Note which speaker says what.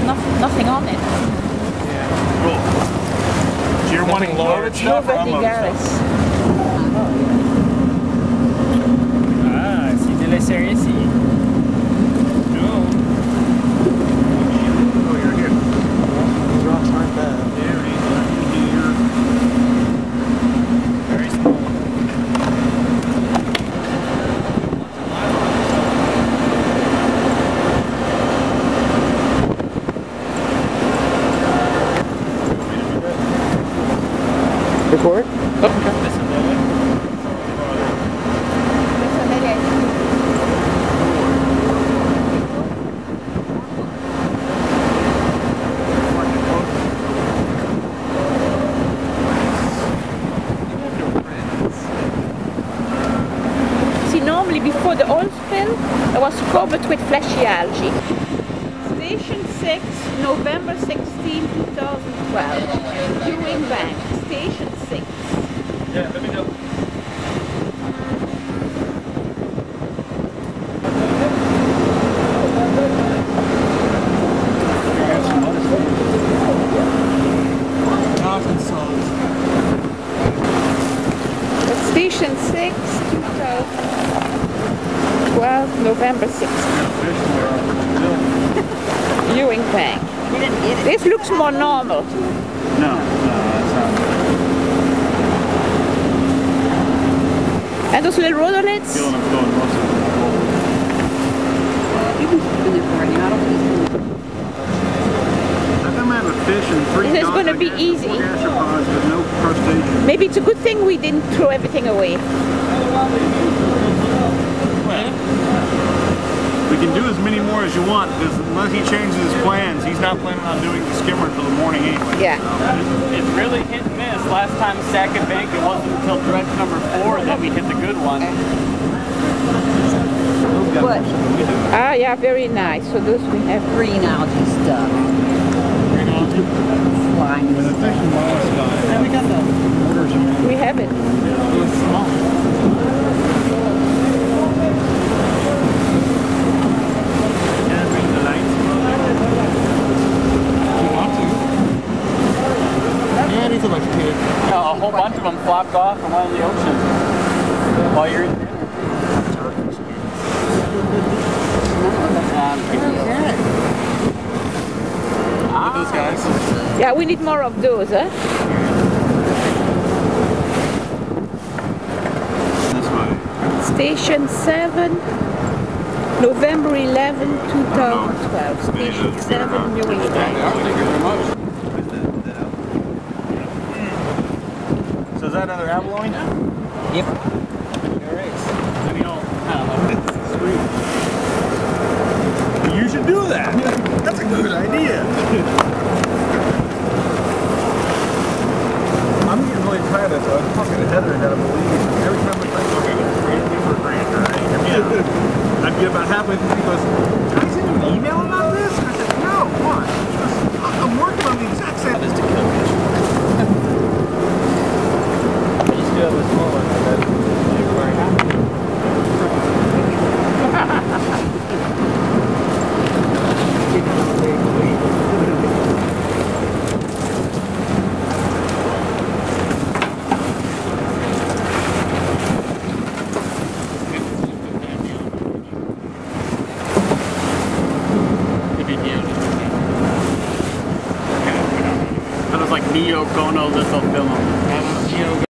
Speaker 1: nothing on it.
Speaker 2: Yeah. Cool. So you're wanting loaded stuff or unloaded stuff?
Speaker 3: Ah, c'est de la série ici. No.
Speaker 2: Oh, you're here.
Speaker 4: These rocks aren't bad.
Speaker 2: There he is. Here.
Speaker 3: Very small.
Speaker 4: Record?
Speaker 3: Oh, okay. Listen,
Speaker 1: See, normally before the oil spill, it was covered with fleshy algae. Station 6, November 16, 2012. Ewing Bank, Station 6.
Speaker 2: Yeah, let me know.
Speaker 1: That's Station 6, 2012, November 16. Ewing Bank. This looks more normal.
Speaker 2: No, that's not.
Speaker 1: And those little rhodoliths?
Speaker 2: Feeling I'm going most of it.
Speaker 5: You can keep it for right now. I don't think
Speaker 2: I come out of fish and three
Speaker 1: This is going to be easy.
Speaker 2: gastropods, but no crustaceans.
Speaker 1: Maybe it's a good thing we didn't throw everything away.
Speaker 2: We can do as many more as you want, because unless he changes his plans, he's not planning on doing the skimmer until the morning anyway.
Speaker 1: Yeah.
Speaker 3: it's really hit and miss. Last time Second Bank, it wasn't until dredge number 4 that we hit the good one.
Speaker 5: what?
Speaker 1: Ah, yeah, very nice. So those we have.
Speaker 5: Green algae stuff. Slime.
Speaker 2: The fish and mollusk guy.
Speaker 5: And we got the
Speaker 2: orders them in.
Speaker 1: We have it.
Speaker 5: it's small.
Speaker 4: Yeah, he's electrocuted.
Speaker 3: A whole bunch of them flopped off and went in the ocean while you're in dinner.
Speaker 4: Look at those guys.
Speaker 1: Yeah, we need more of those, huh?
Speaker 2: This way.
Speaker 1: Station 7, November 11, 2012. Station 7, Ewing Bank.
Speaker 3: Thank you very much.
Speaker 2: So is that another abalone?
Speaker 5: Yep.
Speaker 2: Sweet. You should do that. That's a good idea. I'm getting really tired of it, so I was talking to Heather and I believe every time we like, okay, let's for a grant, right? Yeah. I'd get about halfway through and he goes, can I send you an email about this? And I said, no, why? He goes, I'm working on the exact same.
Speaker 3: That is to kill fish. You still have a small one, but you're very happy. That was like Neo Kono little film.